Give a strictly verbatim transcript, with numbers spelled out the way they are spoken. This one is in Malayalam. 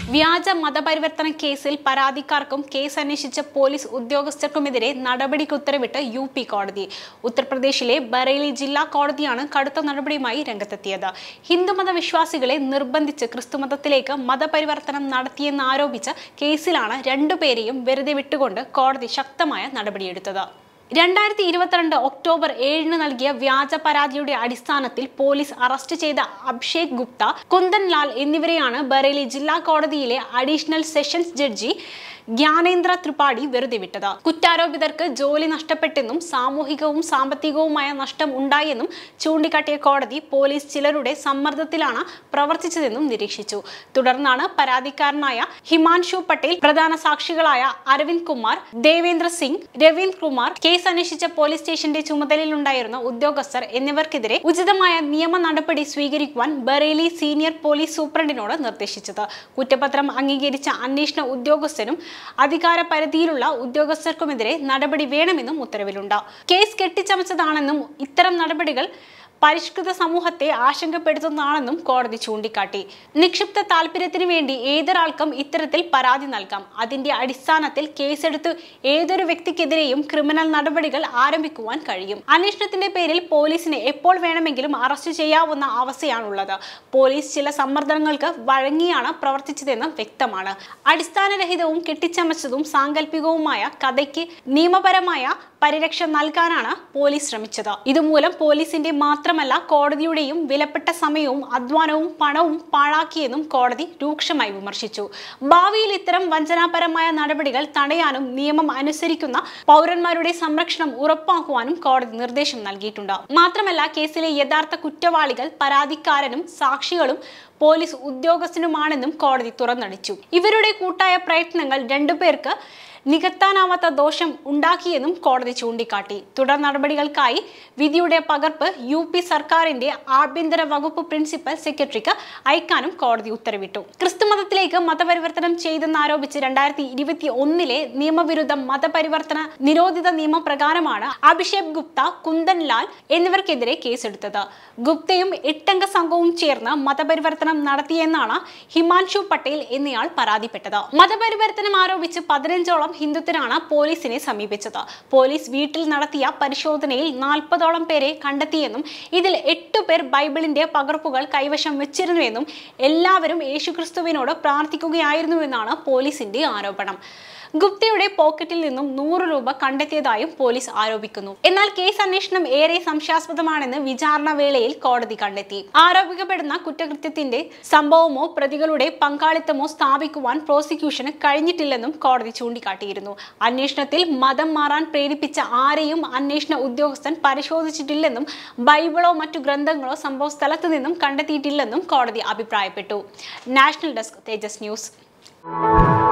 വ്യാജ മതപരിവർത്തന കേസിൽ പരാതിക്കാർക്കും കേസ് അന്വേഷിച്ച പോലീസ് ഉദ്യോഗസ്ഥർക്കുമെതിരെ നടപടിക്ക് ഉത്തരവിട്ട് യു പി കോടതി. ഉത്തർപ്രദേശിലെ ബറേലി ജില്ലാ കോടതിയാണ് കടുത്ത നടപടിയുമായി രംഗത്തെത്തിയത്. ഹിന്ദുമത വിശ്വാസികളെ നിർബന്ധിച്ച് ക്രിസ്തുമതത്തിലേക്ക് മതപരിവർത്തനം നടത്തിയെന്നാരോപിച്ച കേസിലാണ് രണ്ടുപേരെയും വെറുതെ വിട്ടുകൊണ്ട് കോടതി ശക്തമായ നടപടിയെടുത്തത്. രണ്ടായിരത്തി ഇരുപത്തിരണ്ട് ഒക്ടോബർ ഏഴിന് നൽകിയ വ്യാജ പരാതിയുടെ അടിസ്ഥാനത്തിൽ പോലീസ് അറസ്റ്റ് ചെയ്ത അഭിഷേക് ഗുപ്ത, കുന്ദൻ ലാൽ എന്നിവരെയാണ് ബറേലി ജില്ലാ കോടതിയിലെ additional sessions judge Gyanendra Tripathi വെറുതെ വിട്ടത്. കുറ്റാരോപിതർക്ക് ജോലി നഷ്ടപ്പെട്ടെന്നും സാമൂഹികവും സാമ്പത്തികവുമായ നഷ്ടം ഉണ്ടായെന്നും ചൂണ്ടിക്കാട്ടിയ കോടതി പോലീസ് ചിലരുടെ സമ്മർദ്ദത്തിലാണ് പ്രവർത്തിച്ചതെന്നും നിരീക്ഷിച്ചു. തുടർന്നാണ് പരാതിക്കാരനായ ഹിമാൻഷു പട്ടേൽ, പ്രധാന സാക്ഷികളായ അരവിന്ദ് കുമാർ, ദേവേന്ദ്ര സിംഗ്, രവീന്ദ്ര കുമാർ, കേസ് അന്വേഷിച്ച പോലീസ് സ്റ്റേഷന്റെ ചുമതലയിലുണ്ടായിരുന്ന ഉദ്യോഗസ്ഥർ എന്നിവർക്കെതിരെ ഉചിതമായ നിയമ നടപടി സ്വീകരിക്കുവാൻ ബറേലി സീനിയർ പോലീസ് സൂപ്രണ്ടിനോട് നിർദ്ദേശിച്ചത്. കുറ്റപത്രം അംഗീകരിച്ച അന്വേഷണ ഉദ്യോഗസ്ഥനും അധികാര പരിധിയിലുള്ള ഉദ്യോഗസ്ഥർക്കുമെതിരെ നടപടി വേണമെന്നും ഉത്തരവിലുണ്ട്. കേസ് കെട്ടിച്ചമച്ചതാണെന്നും ഇത്തരം നടപടികൾ പരിഷ്കൃത സമൂഹത്തെ ആശങ്കപ്പെടുത്തുന്നതാണെന്നും കോടതി ചൂണ്ടിക്കാട്ടി. നിക്ഷിപ്ത താല്പര്യത്തിനു വേണ്ടി ഏതൊരാൾക്കും ഇത്തരത്തിൽ പരാതി നൽകാം. അതിന്റെ അടിസ്ഥാനത്തിൽ കേസെടുത്ത് ഏതൊരു വ്യക്തിക്കെതിരെയും ക്രിമിനൽ നടപടികൾ ആരംഭിക്കുവാൻ കഴിയും. അന്വേഷണത്തിന്റെ പേരിൽ പോലീസിനെ എപ്പോൾ വേണമെങ്കിലും അറസ്റ്റ് ചെയ്യാവുന്ന അവസ്ഥയാണുള്ളത്. പോലീസ് ചില സമ്മർദ്ദങ്ങൾക്ക് വഴങ്ങിയാണ് പ്രവർത്തിച്ചതെന്ന് വ്യക്തമാണ്. അടിസ്ഥാനരഹിതവും കെട്ടിച്ചമച്ചതും സാങ്കല്പികവുമായ കഥയ്ക്ക് നിയമപരമായ പരിരക്ഷ നൽകാനാണ് പോലീസ് ശ്രമിച്ചത്. ഇതുമൂലം പോലീസിന്റെ മാത്രമല്ല കോടതിയുടെയും വിലപ്പെട്ട സമയവും അധ്വാനവും പണവും പാഴാക്കിയെന്നും കോടതി രൂക്ഷമായി വിമർശിച്ചു. ഭാവിയിൽ ഇത്തരം വഞ്ചനാപരമായ നടപടികൾ തടയാനും നിയമം അനുസരിക്കുന്ന പൗരന്മാരുടെ സംരക്ഷണം ഉറപ്പാക്കുവാനും കോടതി നിർദ്ദേശം നൽകിയിട്ടുണ്ട്. മാത്രമല്ല കേസിലെ യഥാർത്ഥ കുറ്റവാളികൾ പരാതിക്കാരനും സാക്ഷികളും പോലീസ് ഉദ്യോഗസ്ഥനുമാണെന്നും കോടതി തുറന്നടിച്ചു. ഇവരുടെ കൂട്ടായ പ്രയത്നങ്ങൾ രണ്ടുപേർക്ക് നികത്താനാവാത്ത ദോഷം ഉണ്ടാക്കിയെന്നും കോടതി ചൂണ്ടിക്കാട്ടി. തുടർ നടപടികൾക്കായി വിധിയുടെ പകർപ്പ് യു പി സർക്കാരിന്റെ ആഭ്യന്തര വകുപ്പ് പ്രിൻസിപ്പൽ സെക്രട്ടറിക്ക് അയക്കാനും കോടതി ഉത്തരവിട്ടു. ക്രിസ്തുമതത്തിലേക്ക് മതപരിവർത്തനം ചെയ്തെന്നാരോപിച്ച് രണ്ടായിരത്തി ഇരുപത്തി ഒന്നിലെ നിയമവിരുദ്ധ മതപരിവർത്തന നിരോധിത നിയമപ്രകാരമാണ് അഭിഷേക് ഗുപ്ത, കുന്ദൻ ലാൽ എന്നിവർക്കെതിരെ കേസെടുത്തത്. ഗുപ്തയും എട്ടംഗ സംഘവും ചേർന്ന് മതപരിവർത്തനം നടത്തിയെന്നാണ് ഹിമാൻഷു പട്ടേൽ എന്നയാൾ പരാതിപ്പെട്ടത്. മതപരിവർത്തനം ആരോപിച്ച് പതിനഞ്ചോളം ഹിന്ദുത്വരാണ് പോലീസിനെ സമീപിച്ചത്. പോലീസ് വീട്ടിൽ നടത്തിയ പരിശോധനയിൽ നാൽപ്പതോളം പേരെ കണ്ടെത്തിയെന്നും ഇതിൽ എട്ടു പേർ ബൈബിളിന്റെ പകർപ്പുകൾ കൈവശം വെച്ചിരുന്നുവെന്നും എല്ലാവരും യേശുക്രിസ്തുവിനോട് പ്രാർത്ഥിക്കുകയായിരുന്നുവെന്നാണ് പോലീസിന്റെ ആരോപണം. ഗുപ്തയുടെ പോക്കറ്റിൽ നിന്നും നൂറ് രൂപ കണ്ടെത്തിയതായും പോലീസ് ആരോപിക്കുന്നു. എന്നാൽ കേസ് അന്വേഷണം ഏറെ സംശയാസ്പദമാണെന്ന് വിചാരണ വേളയിൽ കോടതി കണ്ടെത്തി. ആരോപിക്കപ്പെടുന്ന കുറ്റകൃത്യത്തിന്റെ സംഭവമോ പ്രതികളുടെ പങ്കാളിത്തമോ സ്ഥാപിക്കുവാൻ പ്രോസിക്യൂഷന് കഴിഞ്ഞിട്ടില്ലെന്നും കോടതി ചൂണ്ടിക്കാട്ടിയിരുന്നു. അന്വേഷണത്തിൽ മതം മാറാൻ പ്രേരിപ്പിച്ച ആരെയും അന്വേഷണ ഉദ്യോഗസ്ഥൻ പരിശോധിച്ചിട്ടില്ലെന്നും ബൈബിളോ മറ്റു ഗ്രന്ഥങ്ങളോ സംഭവ സ്ഥലത്ത് നിന്നും കണ്ടെത്തിയിട്ടില്ലെന്നും കോടതി അഭിപ്രായപ്പെട്ടു. National desk, Tejas news.